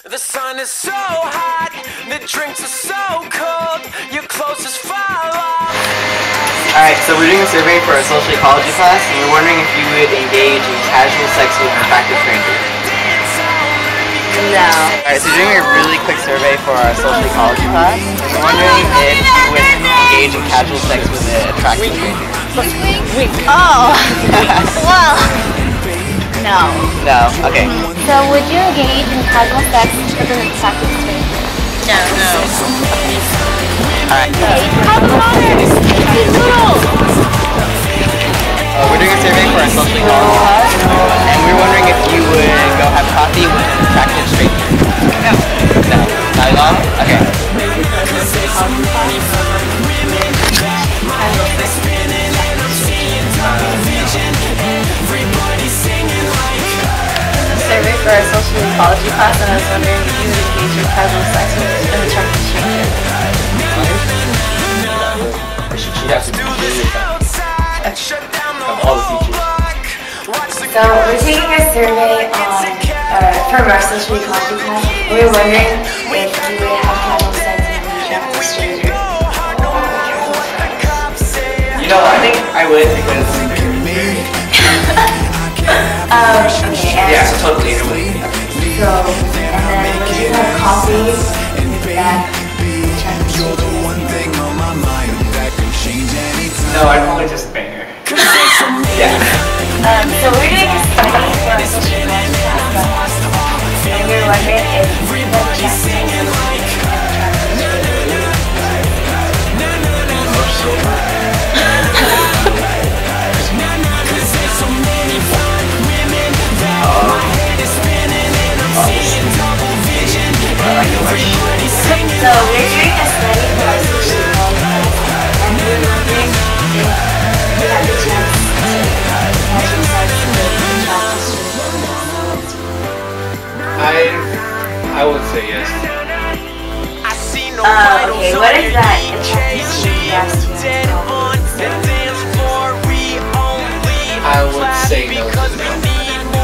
The sun is so hot, the drinks are so cold, your clothes just fall off. Alright, so we're doing a survey for our social ecology class, and we're wondering if you would engage in casual sex with an attractive stranger. No. Alright, so we're doing a really quick survey for our social ecology class, and we're wondering if you would engage in casual sex with an attractive stranger. Oh. Well. No. No? Okay. So would you engage in casual sex with an attractive stranger? No. Alright. We're doing a survey for our social ecology class, and we're wondering if you would go have coffee with an attractive stranger. No. No. Not at all? Okay. Survey for our social ecology class, and I was wondering if you would engage in casual sex with an attractive stranger. She'd have to be of all the features. So we're taking a survey from our social ecology class. We're wondering if you would have casual sex with an attractive stranger. You know, I think I would because... Okay, yeah, totally. I would. So, and then would you have coffee with that attractive stranger? No, I'd probably just bang her. Yeah. So we're doing a study for our social ecology class, and we're wondering if you would have sex with an attractive stranger. So we're doing a study for our social ecology class, and we're wondering if you had the chance to casual sex with an attractive stranger. I would say yes. Okay, what is that attractive stranger asked you? I would say no to the no.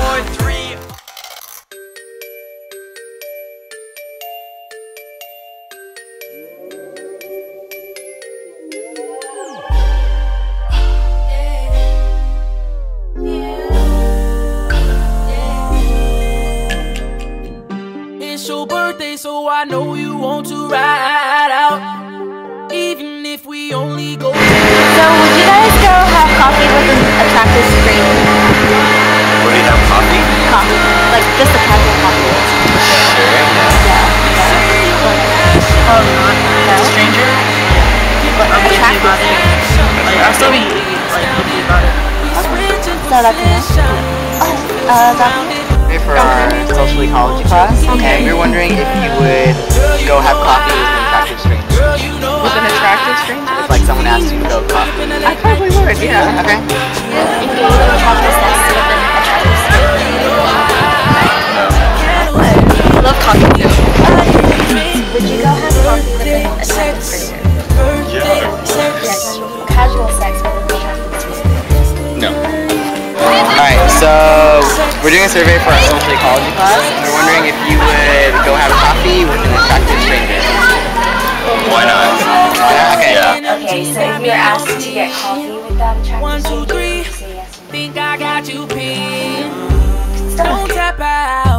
It's your birthday, so I know you want to ride out. Even if we only go. So would you guys go have coffee with an attractive stranger? Would you have coffee? Coffee. Like just a casual coffee. Sure, Yeah. Oh, not a stranger? But I'm thinking about it. Like, I'll still be, like, thinking about it. So that's enough. For our social ecology class, and we're wondering if you would go have coffee with an attractive stranger. With an attractive stranger? If like someone asked you to go coffee. I probably would, yeah. Okay. Engage in casual sex with an attractive stranger. I love coffee too. Would you go have coffee with an attractive stranger? Yeah. Yes. Casual sex with an attractive stranger. No. Alright, so we're doing a survey for our social ecology class, and we're wondering if you would go have coffee with an attractive stranger. Why not? Okay. Yeah. Okay, so if you're asked to get coffee with that attractive stranger, you say yes or no? Think I got you pinned. Stop. Don't tap out.